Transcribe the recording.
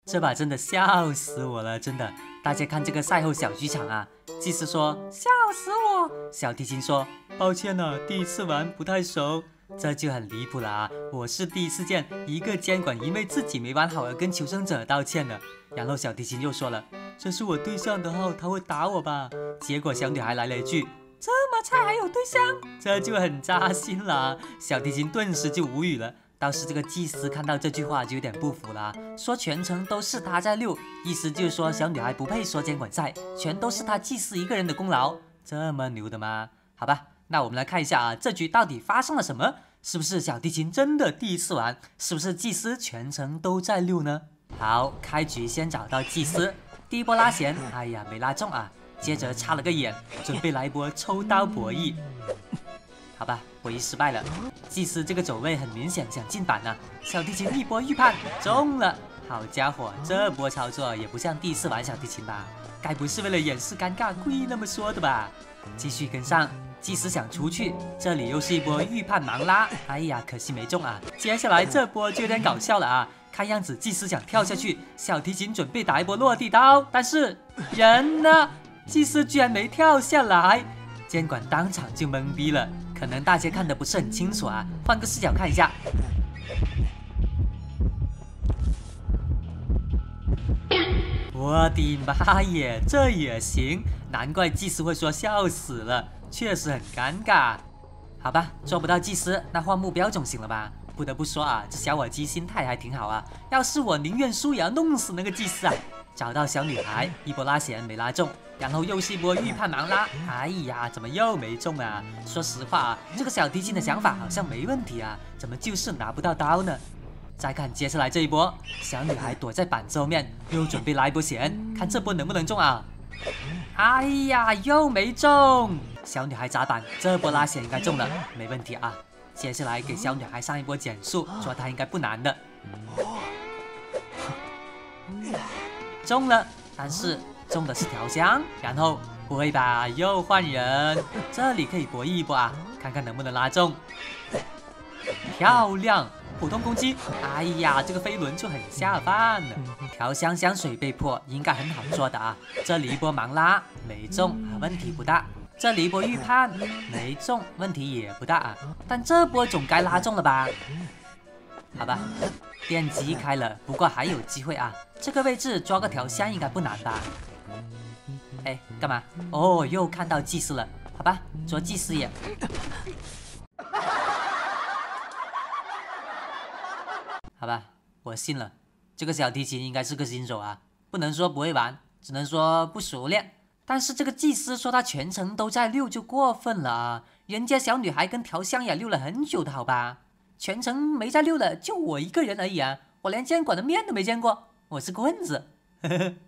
这把真的笑死我了，真的。大家看这个赛后小剧场啊，祭司说笑死我，小提琴说抱歉啊，第一次玩不太熟。这就很离谱了啊！我是第一次见一个监管因为自己没玩好而跟求生者道歉的。然后小提琴又说了，这是我对象的号，他会打我吧？结果小女孩来了一句，这么菜还有对象，这就很扎心了啊。小提琴顿时就无语了。倒是这个祭司看到这句话就有点不服了，说全程都是他在溜，意思就是说小女孩不配说监管赛，全都是他祭司一个人的功劳。这么牛的吗？好吧，那我们来看一下啊，这局到底发生了什么？是不是小提琴真的第一次玩？是不是祭司全程都在溜呢？好，开局先找到祭司，第一波拉弦，哎呀没拉中啊，接着插了个眼，准备来一波抽刀博弈。好吧，博弈失败了。祭司这个走位很明显想进板啊，小提琴一波预判中了。好家伙，这波操作也不像第一次玩小提琴吧？该不是为了掩饰尴尬故意那么说的吧？继续跟上，祭司想出去，这里又是一波预判盲拉，哎呀，可惜没中啊。接下来这波就有点搞笑了啊，看样子祭司想跳下去，小提琴准备打一波落地刀，但是人呢？祭司居然没跳下来，监管当场就懵逼了。可能大家看得不是很清楚啊，换个视角看一下。我的妈耶，这也行？难怪祭司会说笑死了，确实很尴尬。好吧，做不到祭司，那换目标总行了吧？不得不说啊，这小伙计心态还挺好啊。要是我宁愿输也要弄死那个祭司啊！找到小女孩，一波拉弦没拉中，然后又是一波预判盲拉，哎呀，怎么又没中啊？说实话啊，这个小提琴的想法好像没问题啊，怎么就是拿不到刀呢？再看接下来这一波，小女孩躲在板子后面，又准备来一波弦，看这波能不能中啊？哎呀，又没中！小女孩砸板，这波拉弦应该中了，没问题啊。接下来给小女孩上一波减速，说她应该不难的。中了，但是中的是调香，然后不会吧，又换人，这里可以博弈一波啊，看看能不能拉中。漂亮，普通攻击，哎呀，这个飞轮就很下饭了。调香香水被破，应该很好做的啊。这里一波盲拉没中，问题不大。这里一波预判没中，问题也不大啊。但这波总该拉中了吧？好吧，电机开了，不过还有机会啊。这个位置抓个调香应该不难吧？哎，干嘛？哦，又看到祭司了。好吧，捉祭司也。好吧，我信了。这个小提琴应该是个新手啊，不能说不会玩，只能说不熟练。但是这个祭司说他全程都在溜就过分了啊！人家小女孩跟调香也溜了很久的好吧？全程没在溜的就我一个人而已啊！我连监管的面都没见过，我是个混子。呵呵。